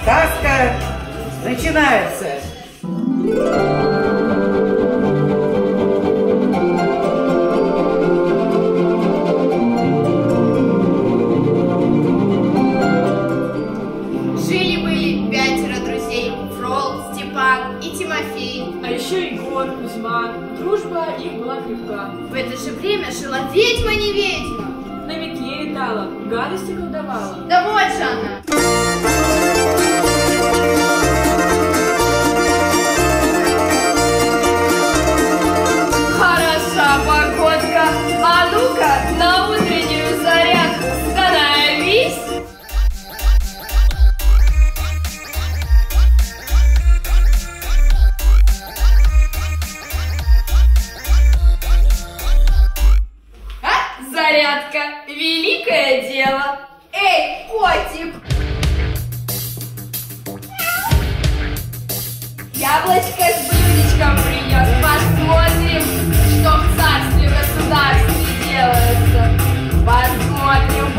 Сказка начинается. Жили-были 5 друзей: Фрол, Степан и Тимофей. А еще Егор, Кузьма. Дружба их была крепка. В это же время жила ведьма не ведьма. На метле летала, гадости колдовала. Да вот же она. Хороша погодка, а ну-ка на утреннюю зарядку становись. Зарядка – великое дело. Эй, котик! Яблочко с блюдечком принес. Посмотрим, что в царстве государстве делается. Посмотрим.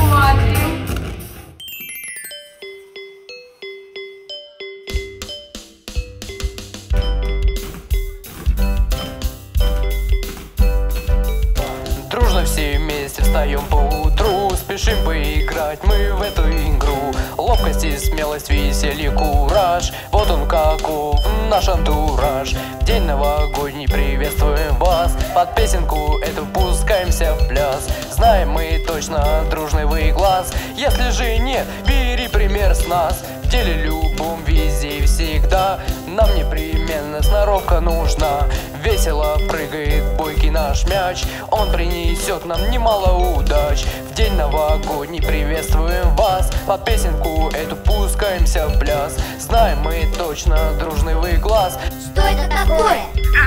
Дружно все вместе встаем по утру, спешим поиграть мы в эту игру. Ловкость и смелость, веселье, кураж, вот он каков наш антураж. В день новогодний приветствуем вас, под песенку эту пускаемся в пляс. Знаем мы точно дружный вы глаз, если же нет, бери пример с нас. В деле любом, везде и всегда нам непременно сноровка нужна. Весело прыгает бойкий наш мяч, он принесет нам немало удач. В день новогодний приветствуем вас, под песенку эту пускаемся в пляс. Знаем мы точно дружный вы глаз. Что это такое?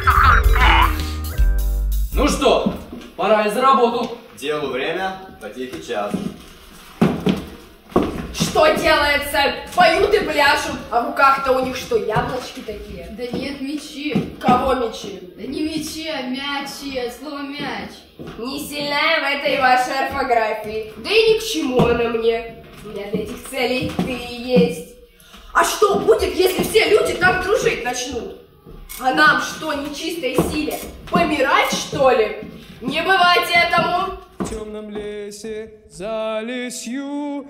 Ну что, пора и за работу. Делу время, по тихий час. Что делается? Поют и пляшут, а в руках-то у них что, яблочки такие? Да нет, мячи. Кого мечи? Да не мячи, а мячи, слово мяч. Не сильная в этой вашей орфографии. Да и ни к чему она мне. У меня для этих целей ты и есть. А что будет, если все люди так дружить начнут? А нам что, нечистой силе? Помирать, что ли? Не бывать этому! В темном лесе, за лесью,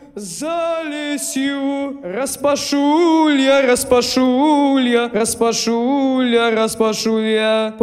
распашу я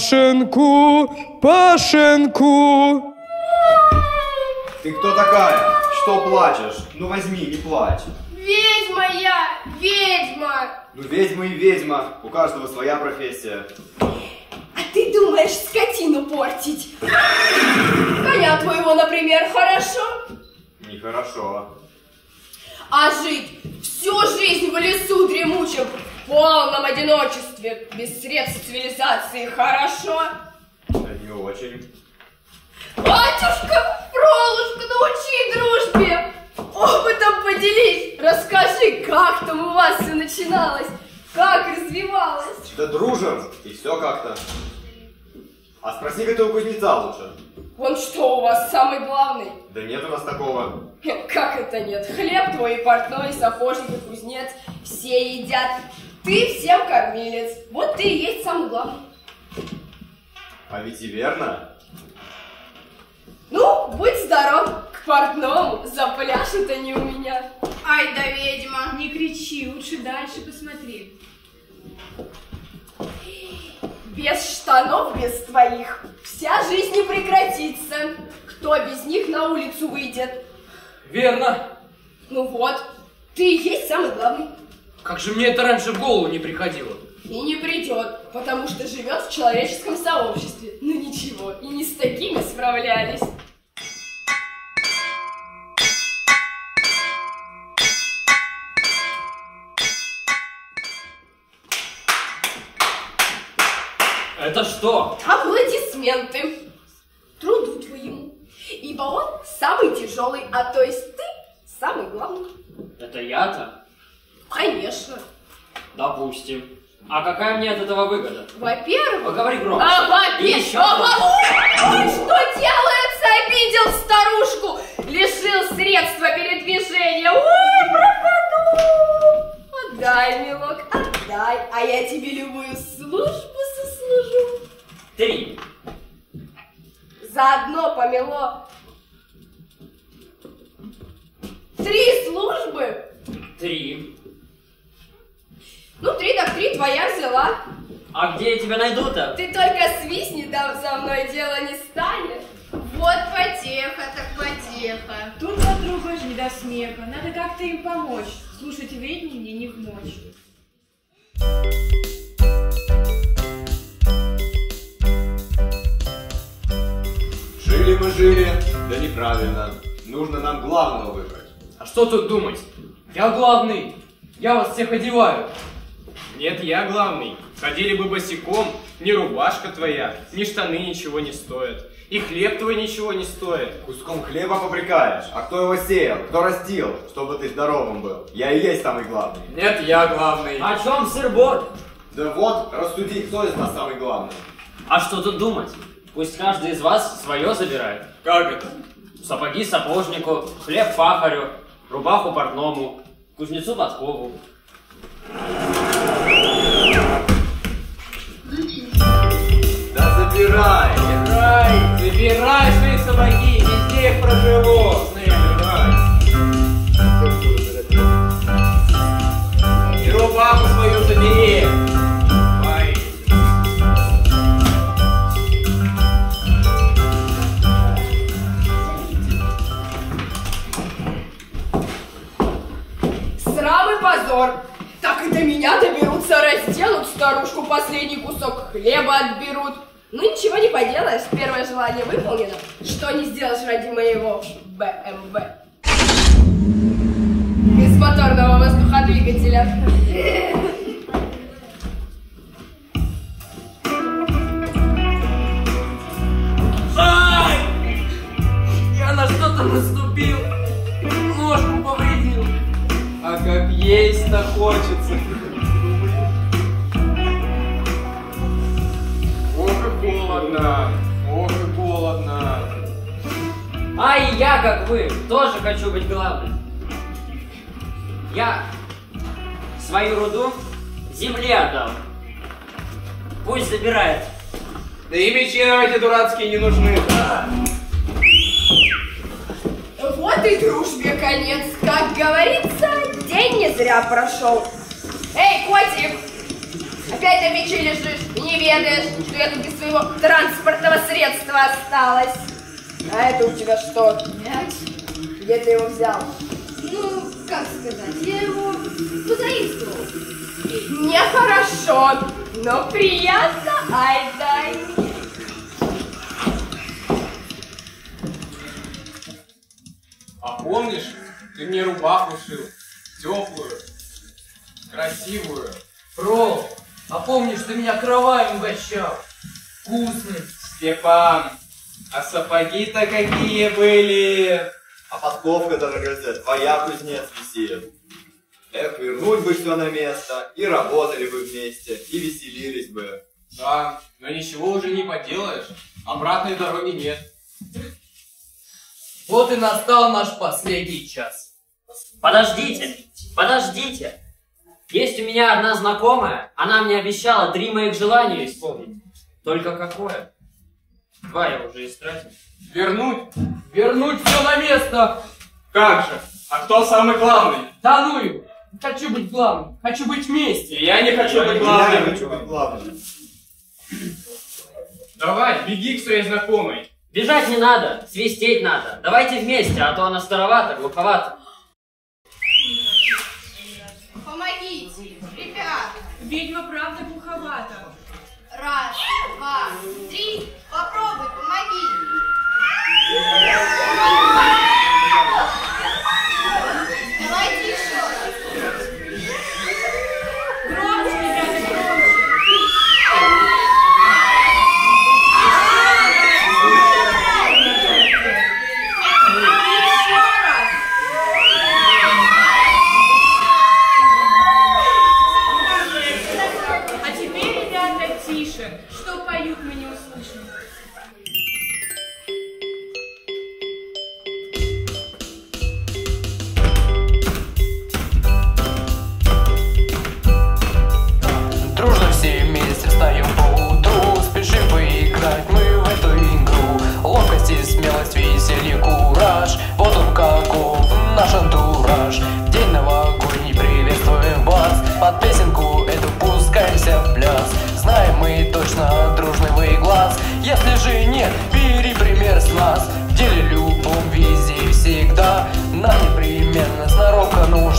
Пашенку. Ты кто такая? Что плачешь? Ну возьми, не плачь. Ведьма я, ведьма! Ну ведьма и ведьма, у каждого своя профессия. А ты думаешь скотину портить? Коня твоего, например, хорошо? Нехорошо. А жить всю жизнь в лесу дремучем, в полном одиночестве, без средств цивилизации, хорошо? Это не очень. Батюшка, Фролушка, научи дружбе! Опытом поделись! Расскажи, как там у вас все начиналось? Как развивалось? Да дружим, и все как-то. А спроси-ка ты у кузнеца лучше. Он что, у вас самый главный? Да нет у нас такого. Как это нет? Хлеб твой, портной, сапожник и кузнец все едят. Ты всем кормилец. Вот ты и есть самый главный. А ведь и верно. Ну, будь здоров, к портному, запляшут они у меня. Ай да ведьма. Не кричи, лучше дальше посмотри. Без штанов, без твоих, вся жизнь не прекратится. Кто без них на улицу выйдет? Верно. Ну вот, ты и есть самый главный. Как же мне это раньше в голову не приходило? И не придет, потому что живет в человеческом сообществе. Ну ничего, и не с такими справлялись. Это что? Аплодисменты труду твоему, ибо он самый тяжелый, а то есть ты самый главный. Это я-то? Конечно. Допустим. А какая мне от этого выгода? Во-первых... Поговори громче. Во-первых... Что делается? Обидел старушку, лишил средства передвижения. Ой, пропаду! Отдай, милок, отдай, а я тебе любую службу сослужу. 3. Заодно помело. 3 службы? 3. Ну, 3 так 3, твоя взяла. А где я тебя найду-то? Ты только свистни, да со мной дело не станет. Вот потеха, так потеха. Тут подруга ж не до смеха. Надо как-то им помочь. Слушать вредни мне не в мочь. Жили мы жили, да неправильно. Нужно нам главного выбрать. А что тут думать? Я главный. Я вас всех одеваю. Нет, я главный. Ходили бы босиком, ни рубашка твоя, ни штаны ничего не стоят. И хлеб твой ничего не стоит. Куском хлеба попрекаешь. А кто его сеял? Кто растил? Чтобы ты здоровым был. Я и есть самый главный. Нет, я главный. О чем сыр-бор? Да вот, рассуди, кто из нас самый главный. А что тут думать? Пусть каждый из вас свое забирает. Как это? Сапоги сапожнику, хлеб пахарю, рубаху портному, кузнецу подкову. Да забирай! Забирай свои сапоги, везде их проживу. И рубаху свою забери. Ой. Срам и позор. Так и до меня доберутся, разделут старушку, последний кусок хлеба отберут. Ну ничего не поделаешь, первое желание выполнено. Что не сделаешь ради моего БМВ? Без моторного воздуходвигателя. Ай! Я на что-то наступил. Ножку повредил. А как есть-то хочется. Ох и голодно, ох и голодно. А и я, как вы, тоже хочу быть главным. Я свою руду земле отдал. Пусть забирает. Да и мечи нам эти дурацкие не нужны. Вот и дружбе конец. Как говорится, день не зря прошел. Эй, котик! Опять на печи лежишь и не ведаешь, что я тут без своего транспортного средства осталась. А это у тебя что? Мяч? Где ты его взял? Ну, как сказать, я его позаимствовал. Нехорошо, но приятно. Ай-дай. А помнишь, ты мне рубаху шил? Теплую, красивую. Фрол, а помнишь, ты меня кровавым угощал? Вкусный. Степан, а сапоги-то какие были? А подковка-то на грозе твоя, кузнец, висит. Эх, вернуть бы все на место, и работали бы вместе, и веселились бы. Да, но ничего уже не поделаешь. Обратной дороги нет. Вот и настал наш последний час. Подождите, подождите. Есть у меня одна знакомая, она мне обещала 3 моих желания исполнить. Только какое? 2 я уже истратил. Вернуть все на место. Как же? А кто самый главный? Да ну его. Хочу быть главным, хочу быть вместе. И я не хочу быть Я главным. не хочу быть главным. Давай, беги к своей знакомой. Бежать не надо, свистеть надо. Давайте вместе, а то она старовата, глуховата. Помогите, ребят. Ведьма правда глуховата. 1, 2, 3. Попробуй, помоги. Давайте еще раз. Громче, ребята, громче. А теперь, ребята, тише. Что поют, мы не услышим.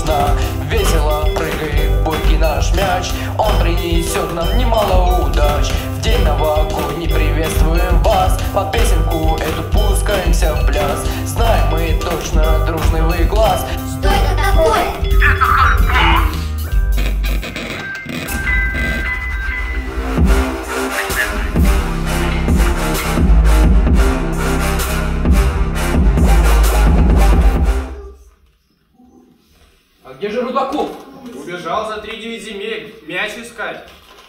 можно. Весело прыгает бойкий наш мяч, он принесет нам немало удач. В день новогодний приветствуем вас, под песенку эту пускаемся в пляс. Знаем мы точно дружный вы глаз. Что это такое? А где же Рудаков? Убежал за 3-9 земель, мяч искать.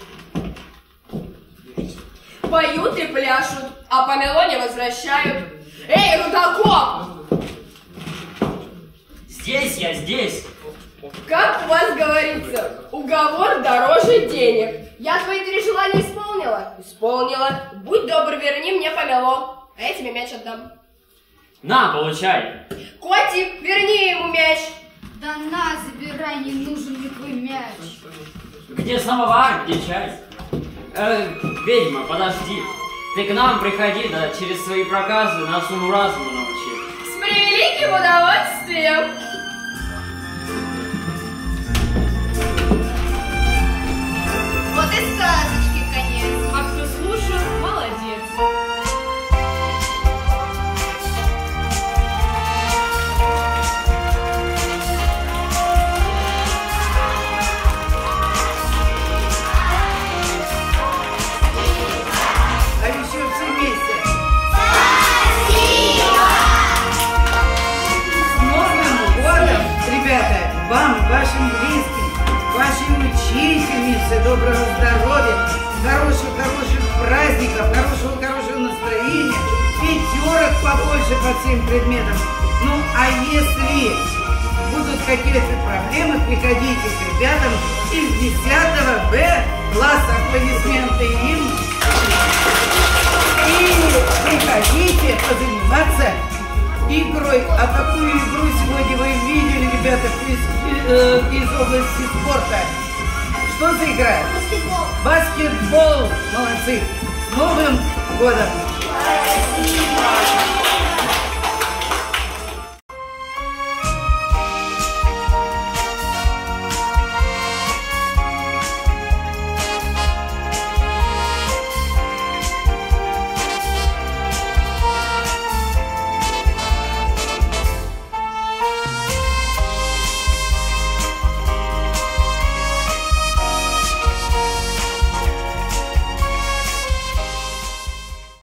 Поют и пляшут, а помело не возвращают. Эй, Рудаков! Здесь я, здесь. Как у вас говорится, уговор дороже денег. Я твои 3 желания исполнила? Исполнила. Будь добр, верни мне помело, а я тебе мяч отдам. На, получай. Котик, верни ему мяч. Да на, забирай, не нужен мне твой мяч. Где самовар, где чай? Ведьма, подожди. Ты к нам приходи, да через свои проказы нас уму-разуму научи. С превеликим удовольствием. Вот и сказочки конец. А кто слушал, молодец. А еще все вместе. С Новым годом, ребята, вам, вашим близким, вашей учительнице доброго здоровья, хороших праздников, хорошего настроения, 5 побольше по всем предметам. Ну, а если будут какие-то проблемы, приходите к ребятам из 10 Б класса, аплодисменты им. И приходите позаниматься игрой. А какую игру сегодня вы видели, ребята, из области спорта? Что за игра? Баскетбол. Баскетбол. Молодцы. С Новым годом! Спасибо.